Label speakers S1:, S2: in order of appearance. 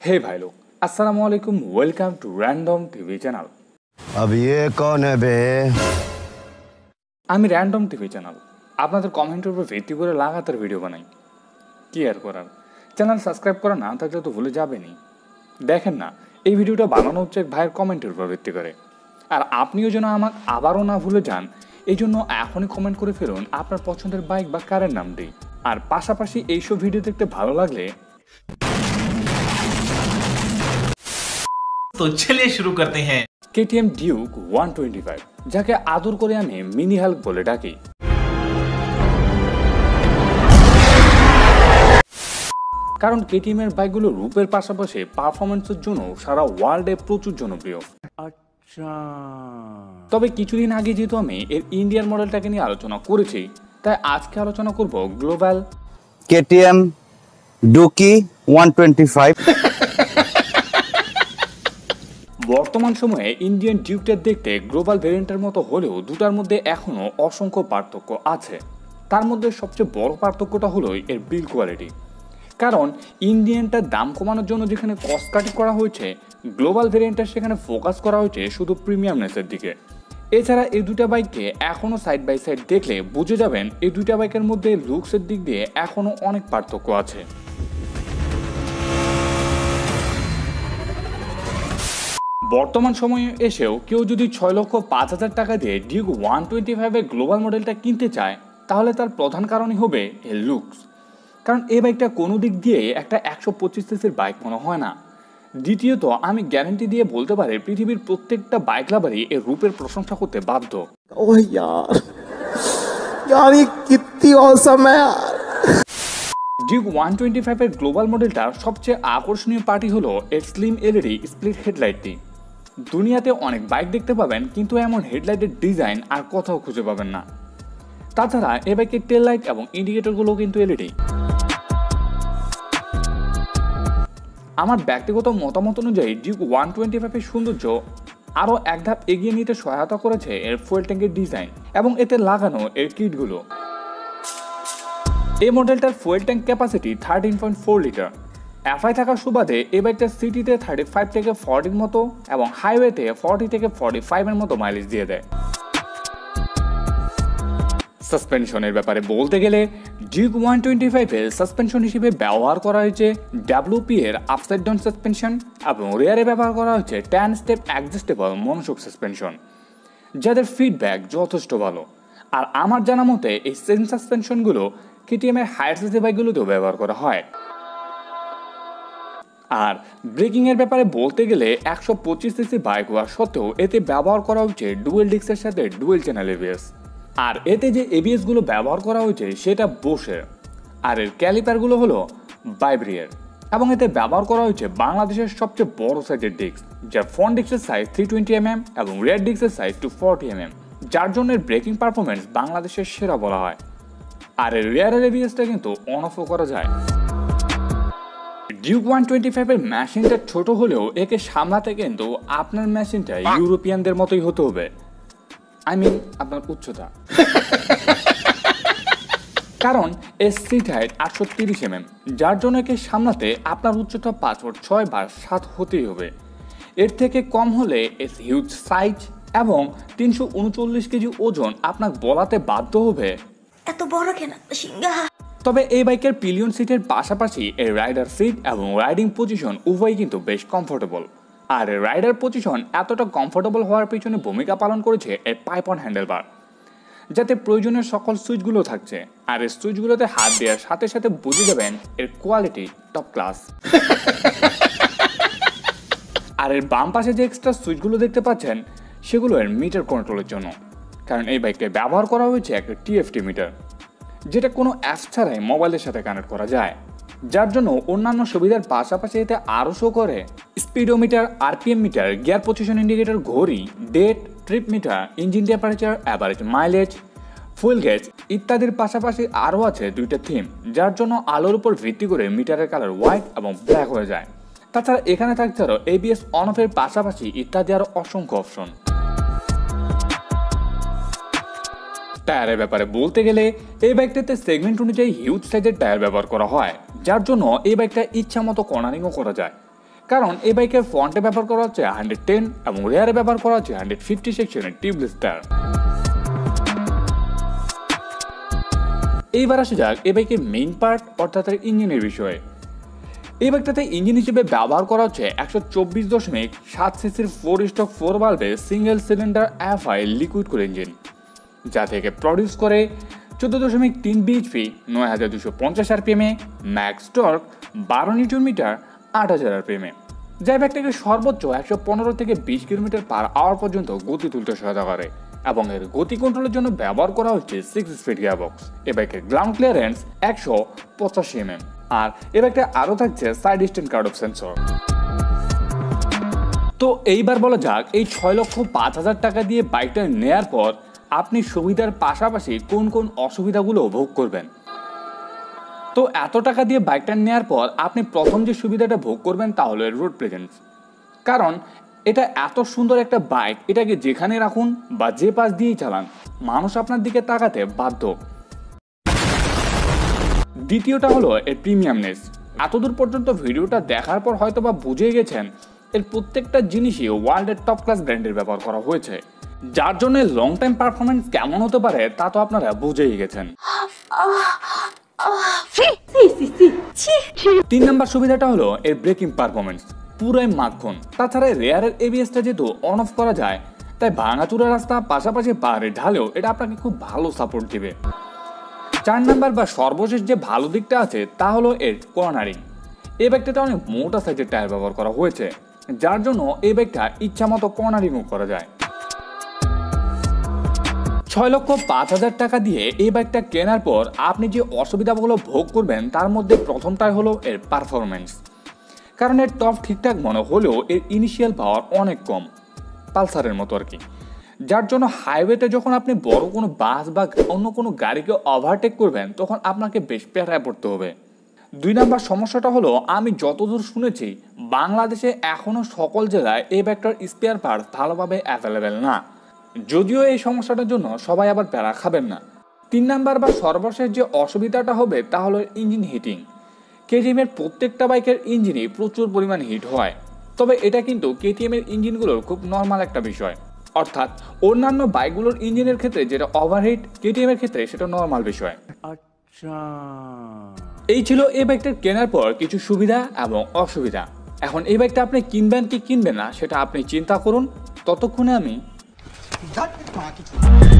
S1: हे भाई लोग, assalamualaikum, welcome to random TV channel.
S2: अब ये कौन है बे?
S1: আমি র‍্যান্ডম টিভি চ্যানেল আপনাদের কমেন্টের উপর ভিত্তি করে লাগাতার ভিডিও বানাই। কি আর করার, চ্যানেল সাবস্ক্রাইব করা না থাকলে তো ভুলে যাবেনই। দেখেন না, এই ভিডিওটা বানানো হচ্ছে এক ভাইয়ের কমেন্টের উপর ভিত্তি করে। আর আপনিও যেন আমাকে আবারও না ভুলে যান, এই জন্য এখনই কমেন্ট করে ফেলুন আপনার পছন্দের বাইক বা কারের নামটি। আর পাশাপাশি এইসব ভিডিও দেখতে ভালো লাগলে
S3: तो चलिए शुरू करते हैं।
S1: KTM Duke-125, যাকে আদর করে আমি মিনি হাল্ক বলে ডাকি। কারণ KTM এর বাইকগুলো রূপের পাশাপাশি পারফরম্যান্সের জন্য সারা ওয়ার্ল্ডে প্রচুর জনপ্রিয়। তবে কিছুদিন আগে যেহেতু আমি এর ইন্ডিয়ান মডেলটাকে নিয়ে আলোচনা করেছি, তাই আজকে আলোচনা করব গ্লোবাল
S2: KTM Duke-125।
S1: বর্তমান সময়ে ইন্ডিয়ান ডিউকটা দেখতে গ্লোবাল ভেরিয়েন্টের মতো হলেও দুটার মধ্যে এখনও অসংখ্য পার্থক্য আছে। তার মধ্যে সবচেয়ে বড় পার্থক্যটা হলো এর বিল্ড কোয়ালিটি। কারণ ইন্ডিয়ানটার দাম কমানোর জন্য যেখানে কস্ট কাটিং করা হয়েছে, গ্লোবাল ভেরিয়েন্টটা সেখানে ফোকাস করা হয়েছে শুধু প্রিমিয়ামনেসের দিকে। এছাড়া এই দুটা বাইককে এখনও সাইড বাই সাইড দেখলে বুঝে যাবেন এই দুইটা বাইকের মধ্যে লুকসের দিক দিয়ে এখনও অনেক পার্থক্য আছে। বর্তমান সময়ে এসেও কেউ যদি 6,05,000 টাকা দিয়ে Duke-125 এর গ্লোবাল মডেলটা কিনতে চায়, তাহলে তার প্রধান কারণই হবে এর লুকস। কারণ এই বাইকটা কোনো দিক দিয়ে একটা 125 সিসির বাইক মনে হয় না। দ্বিতীয়ত আমি গ্যারান্টি দিয়ে বলতে পারি পৃথিবীর প্রত্যেকটা বাইক লাভারই এর রূপের প্রশংসা করতে বাধ্য।
S4: ओह यार ये कितनी औसम है यार।
S1: Duke-125 এর গ্লোবাল মডেলটার সবচেয়ে আকর্ষণীয় পার্টি হলো এর স্লিম এলইডি স্প্লিট হেডলাইটটি। দুনিয়াতে অনেক বাইক দেখতে পাবেন, কিন্তু এমন হেডলাইটের ডিজাইন আর কোথাও খুঁজে পাবেন না। তাছাড়া এই বাইকের টেল লাইট এবং ইন্ডিকেটরগুলো কিন্তু এলইডি। আমার ব্যক্তিগত মতামত অনুযায়ী Duke-125 এর সৌন্দর্য আরও এক ধাপ এগিয়ে নিতে সহায়তা করেছে এর ফুয়েল ট্যাঙ্কের ডিজাইন এবং এতে লাগানো এর কিটগুলো। এই মডেলটার fuel tank capacity 13.4 litre. FI থাকার সুবাদে এই বাইকটা সিটিতে 35 থেকে 40 মতো এবং হাইওয়েতে 40 থেকে 45 এর মতো মাইলেজ দিয়ে দেয়। সাসপেনশনের ব্যাপারে বলতে গেলে Duke-125 এর সাসপেনশন হিসেবে ব্যবহার করা হয়েছে WP এর আপসাইড ডাউন সাসপেনশন এবং রিয়ারে ব্যবহার করা হয়েছে 10 স্টেপ অ্যাডজাস্টেবল মনোশক সাসপেনশন, যাদের ফিডব্যাক যথেষ্ট ভালো। আর আমার জানা মতে এই সেম সাসপেনশনগুলো KTM এর হায়ার সিসি বাইকগুলোতেও ব্যবহার করা হয়। আর ব্রেকিং এর ব্যাপারে বলতে গেলে 125 সিসি বাইক হওয়া সত্ত্বেও এতে ব্যবহার করা হয়েছে ডুয়েল ডিস্কের সাথে ডুয়েল চ্যানেল এবিএস। আর এতে যে এবিএস গুলো ব্যবহার করা হয়েছে সেটা বোশের। আর এর ক্যালিপারগুলো হলো বাইব্রিয়ার এবং এতে ব্যবহার করা হয়েছে বাংলাদেশের সবচেয়ে বড় সাইজের ডিস্ক, যার ফ্রন্ট ডিস্কের সাইজ 320 mm এবং রিয়ার ডিস্কের সাইজ 240 mm, যার জন্য এর ব্রেকিং পারফরমেন্স বাংলাদেশের সেরা বলা হয়। আর এর রিয়ারের এবিএসটা কিন্তু অন অফও করা যায়। Duke-125 এর মেশিনটা ছোট হলেও একে সামলাতে কিন্তু আপনার মেশিনটা ইউরোপিয়ানদের মতোই হতে হবে। আপনার উচ্চতা। কারণ এর সিট হাইট 830 mm, যার জন্য একে সামলাতে আপনার উচ্চতা 5 ফুট 6 বা 7 হতেই হবে। এর থেকে কম হলে এর হিউজ সাইজ এবং 339 কেজি ওজন আপনাকে বলাতে বাধ্য হবে
S5: এত বড় কেন সিংহা।
S1: তবে এই বাইকের পিলিয়ন সিটের পাশাপাশি এর রাইডার সিট এবং রাইডিং পজিশন উভয়ই কিন্তু বেশ কমফোর্টেবল। আর এর রাইডার পজিশন এতটা কমফোর্টেবল হওয়ার পিছনে ভূমিকা পালন করেছে এর পাইপ অন হ্যান্ডেলবার, যাতে প্রয়োজনীয় সকল সুইচগুলো থাকছে। আর এই সুইচগুলোতে হাত দেওয়ার সাথে সাথে বুঝে যাবেন এর কোয়ালিটি টপ ক্লাস। আর এর বাম পাশে যে এক্সট্রা সুইচগুলো দেখতে পাচ্ছেন সেগুলো এর মিটার কন্ট্রোলের জন্য। কারণ এই বাইকটা ব্যবহার করা হয়েছে একটা TFT মিটার, যেটা কোনো অ্যাপ ছাড়াই মোবাইলের সাথে কানেক্ট করা যায়, যার জন্য অন্যান্য সুবিধার পাশাপাশি এতে আরও শো করে speedometer, RPM meter, gear position indicator, ঘড়ি, date, trip meter, engine temperature, average mileage, fuel gauge ইত্যাদির পাশাপাশি আরও আছে দুইটা থিম, যার জন্য আলোর উপর ভিত্তি করে মিটারের কালার হোয়াইট এবং ব্ল্যাক হয়ে যায়। তাছাড়া এখানে থাকছে আরও ABS অন অফের পাশাপাশি ইত্যাদি আরও অসংখ্য অপশন। টায়ারের ব্যাপারে বলতে গেলে এই বাইকটাতে সেগমেন্ট অনুযায়ী হিউজ সাইজের টায়ার ব্যবহার করা হয়, যার জন্য এই বাইকটা ইচ্ছা মতো কর্নারিংও করা যায়। কারণ এই বাইকের ফ্রন্টে ব্যবহার করা হচ্ছে 110 এবং রেয়ারে ব্যবহার করা হচ্ছে 150 সেকশনের টিউবলেস টায়ার। এইবার আসা যাক এই বাইকের মেইন পার্ট অর্থাৎ ইঞ্জিনের বিষয়ে। এই বাইকটাতে ইঞ্জিন হিসেবে ব্যবহার করা হচ্ছে 124.7 সিসির 4 ভালভে single cylinder FI liquid cool engine, যা থেকে প্রডিউস করে 14.3 bhp 9250 rpm max torque 12 newton metre 8000 rpm, যা বাইকটাকে সর্বোচ্চ 115 থেকে 20 km/h পর্যন্ত গতি তুলতে সহায়তা করে এবং এর গতি কন্ট্রোলের জন্য ব্যবহার করা হচ্ছে 6 স্পিড গিয়ারবক্স। এই বাইকের গ্রাউন্ড ক্লিয়ারেন্স 185 mm, আর এই বাইকটা আরও থাকছে side stand cut off sensor. তো এইবার বলা যাক এই 6,05,000 টাকা দিয়ে বাইকটা নেয়ার পর আপনি সুবিধার পাশাপাশি কোন কোন অসুবিধাগুলো ভোগ করবেন। তো এত টাকা দিয়ে বাইকটা নেওয়ার পর আপনি প্রথম যে সুবিধাটা ভোগ করবেন তা হলো রোড প্রেজেন্স। কারণ এটা এত সুন্দর একটা বাইক, এটাকে যেখানে রাখুন বা যে পাশ দিয়েই চালান মানুষ আপনার দিকে তাকাতে বাধ্য। দ্বিতীয়টা হলো এর প্রিমিয়ামনেস। এতদূর পর্যন্ত ভিডিওটা দেখার পর হয়তো বা বুঝে গেছেন এর প্রত্যেকটা জিনিসই ওয়ার্ল্ডের টপ ক্লাস ব্র্যান্ডের ব্যবহার করা হয়েছে, যার জন্য লং টাইম পারফরমেন্স কেমন হতে পারে তা তো আপনারা বুঝেই গেছেন। 3 নম্বর সুবিধাটা হলো এর ব্রেকিং পারফরমেন্স, পুরাই মাখন। তাছাড়া রেয়ারের ABS-টা যেহেতু অন অফ করা যায়, তাই ভাঙাচুরা রাস্তা পাশাপাশি পাহাড়ের ঢালেও এটা আপনাকে খুব ভালো সাপোর্ট দিবে। 4 নম্বর বা সর্বশেষ যে ভালো দিকটা আছে তা হলো এর কর্নারিং। এই বাইকটাতে অনেক মোটা সাইজের টায়ার ব্যবহার করা হয়েছে, যার জন্য এই বাইকটা ইচ্ছা মতো কর্নারিংও করা যায়। 6,05,000 টাকা দিয়ে এই বাইকটা কেনার পর আপনি যে অসুবিধাগুলো ভোগ করবেন তার মধ্যে প্রথমটাই হলো এর পারফরমেন্স। কারণ এর টপ ঠিকঠাক মনে হলেও এর ইনিশিয়াল পাওয়ার অনেক কম, পালসারের মতো আর কি, যার জন্য হাইওয়েতে যখন আপনি বড় কোনো বাস বা অন্য কোনো গাড়িকে ওভারটেক করবেন তখন আপনাকে বেশ প্যারায় পড়তে হবে। 2 নম্বর সমস্যাটা হলো আমি যতদূর শুনেছি বাংলাদেশে এখনও সকল জেলায় এই বাইকটার স্পেয়ার পার্টস ভালোভাবে অ্যাভেলেবেল না, যদিও এই সমস্যাটার জন্য সবাই আবার প্যারা খাবেন না। 3 নম্বর বা সর্বশেষ যে অসুবিধাটা হবে তা হলো ইঞ্জিন হিটিং। KTM এর প্রত্যেকটা বাইকের ইঞ্জিনই প্রচুর পরিমাণ হিট হয়, তবে এটা কিন্তু KTM এর ইঞ্জিনগুলোর খুব নর্মাল একটা বিষয়। অর্থাৎ অন্যান্য বাইকগুলোর ইঞ্জিনের ক্ষেত্রে যেটা ওভারহিট, KTM এর ক্ষেত্রে সেটা নর্মাল বিষয়। এই ছিল এই বাইকটার কেনার পর কিছু সুবিধা এবং অসুবিধা। এখন এই বাইকটা আপনি কিনবেন কি কিনবেন না সেটা আপনি চিন্তা করুন। ততক্ষণে আমি